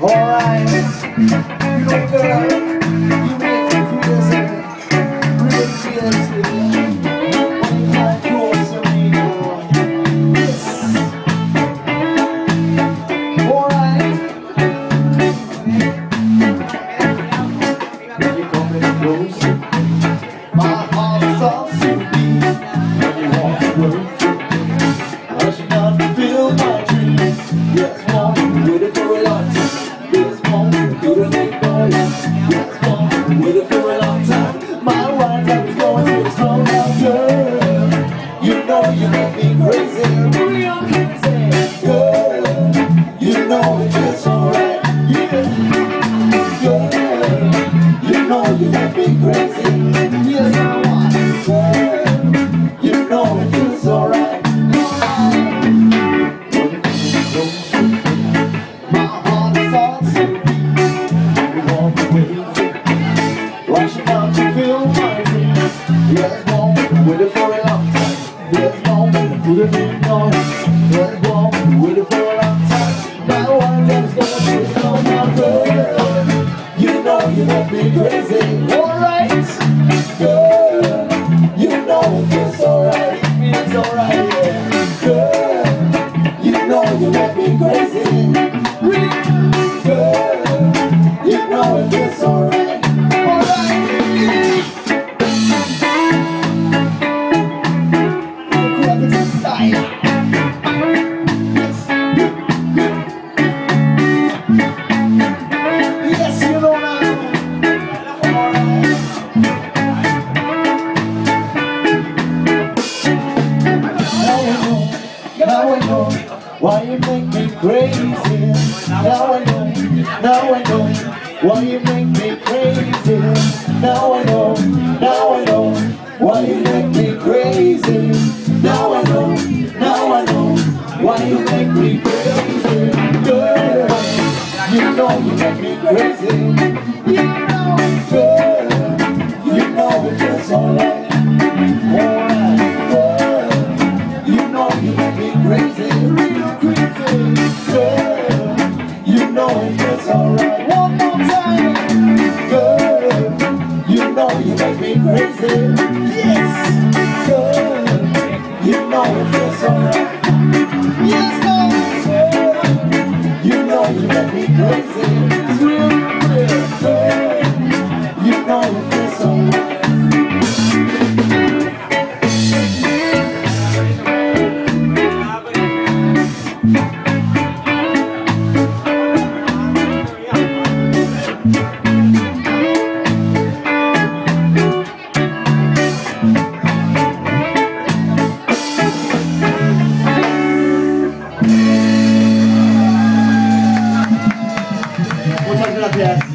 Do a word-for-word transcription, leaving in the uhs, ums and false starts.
Alright, you know girl, you make me crazy, really crazy. When you come close to me, boy. Yes. Alright. When you come close, my heart starts to beat. When you walk away, I should not fulfill my dreams. Yes, one, waiting for a long time. This one, couldn't make noise. Yes, one, waiting for a long time. My right time is going to slow down, girl. You know you make me crazy, real crazy. Girl, you know it feels alright. Yeah, girl, you know you make me crazy. Yes, I want, girl, you know it feels alright. Rushing out to feel my dreams. Yes, mom, waiting for a long time. Yes, mom, put it in on. Yes, mom, waiting for a long time. My one time's gonna be so now, girl. You know you make me crazy. Alright, girl. You know it feels alright. It feels alright, yeah. Girl, you know you make me crazy. Girl, you know it feels alright. Now I know why you make me crazy. Now I know, now I know why you make me crazy. Now I know, now I know why you make me crazy. Now I know, now I know why you make me crazy. Girl, you know you make me crazy. You know, girl, you know it feels alright. Crazy, real crazy, girl. You know it feels alright. One more time, girl. You know you make me crazy. Yes, girl. You know it feels alright. Yes, girl. You know you make me crazy. It's real, real, girl. You know it feels alright. Muchas gracias.